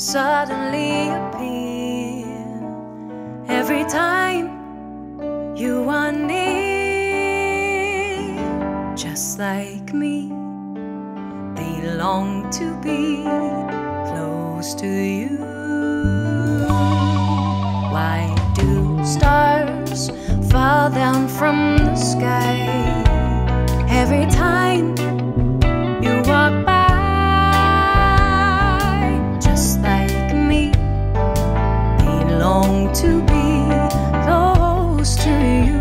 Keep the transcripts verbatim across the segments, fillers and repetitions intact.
suddenly appear every time you are near. Just like me, they long to be close to you. Why do stars fall down from the sky every time you walk by? Just like me, they long to be close to you.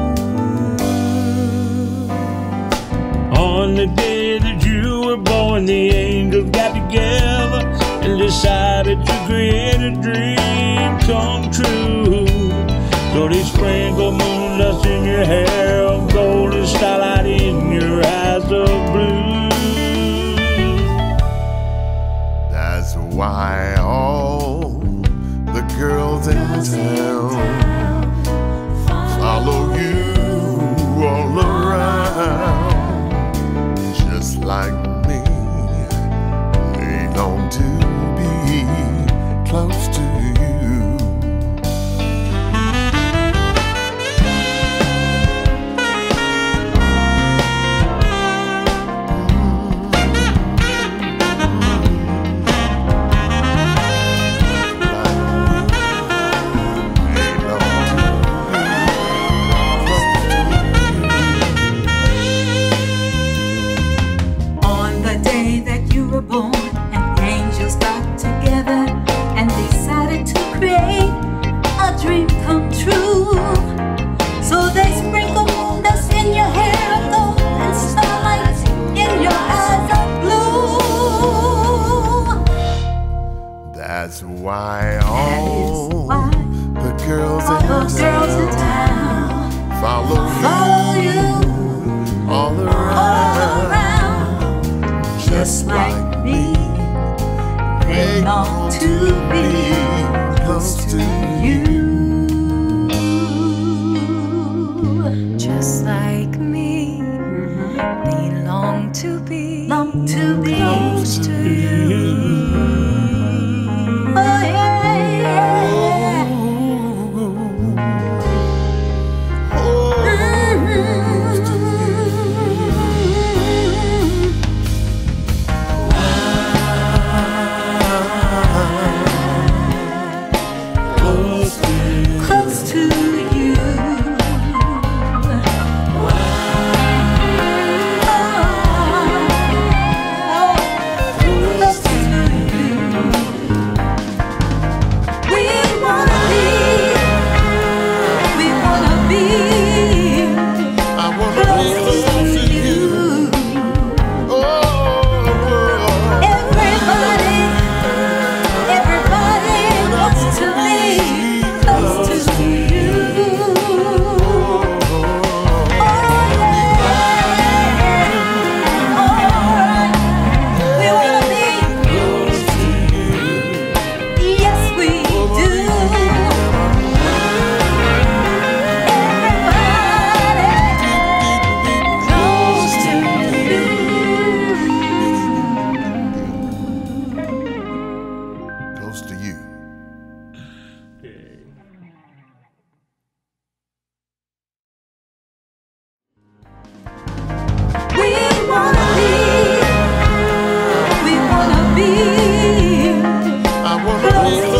On the day that you were born, the angels got together and decided to create a dream come true. So they sprinkled moon dust in your hair of gold and starlight in your eyes of blue. That's why all the girls in town follow you all around. Just like me, they long to be close to you. That's why all why the girls, all in, the town girls in town follow, follow you, you all around. all around. Just like me, they long to be close to you. Just like me, they long to be, long to be close to you. Close